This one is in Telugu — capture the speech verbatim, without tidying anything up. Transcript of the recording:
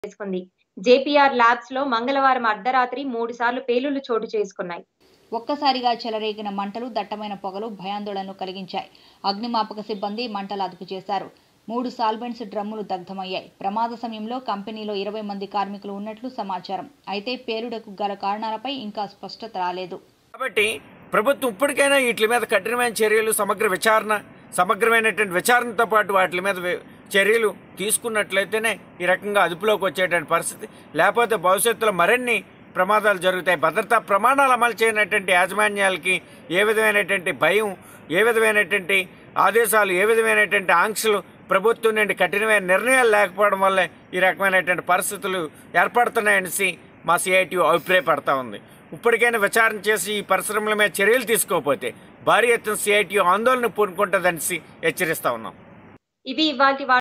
చేసుకుంది. జేపీఆర్ ల్యాబ్స్ లో మంగళవారం అర్ధరాత్రి మూడు సార్లు పేలుళ్లు చోటు చేసుకున్నాయి. ఒక్కసారిగా చెలరేగిన మంటలు దట్టమైన పొగలు భయాందోళనలు కలిగించాయి. అగ్నిమాపక సిబ్బంది మంటలు అదుపు చేశారు. మూడు సాల్వెంట్స్ డ్రమ్ములు దగ్ధమయ్యాయి. ప్రమాద సమయంలో కంపెనీలో ఇరవై మంది కార్మికులు ఉన్నట్లు సమాచారం. అయితే పేలుడుకు గల కారణాలపై ఇంకా స్పష్టత రాలేదు. కాబట్టి ప్రభుత్వం ఇప్పటికైనా వీటి మీద కఠినమైన చర్యలు, సమగ్ర విచారణ సమగ్రమైనటువంటి విచారణతో పాటు వాటి మీద చర్యలు తీసుకున్నట్లయితేనే ఈ రకంగా అదుపులోకి వచ్చేటువంటి పరిస్థితి. లేకపోతే భవిష్యత్తులో మరిన్ని ప్రమాదాలు జరుగుతాయి. భద్రతా ప్రమాణాలు అమలు చేయనటువంటి యాజమాన్యాలకి ఏ విధమైనటువంటి భయం, ఏ విధమైనటువంటి ఆదేశాలు, ఏ విధమైనటువంటి ఆంక్షలు ప్రభుత్వం నుండి కఠినమైన నిర్ణయాలు లేకపోవడం వల్లే ఈ రకమైనటువంటి పరిస్థితులు ఏర్పడుతున్నాయనేసి మా సిఐటియు అభిప్రాయపడతా ఉంది. ఇప్పటికైనా విచారణ చేసి ఈ పరిశ్రమల మీద చర్యలు తీసుకోకపోతే భారీ ఎత్తున సిఐటియు ఆందోళన పూనుకుంటుందనేసి హెచ్చరిస్తా ఉన్నాం. ఇవి ఇవాల్టి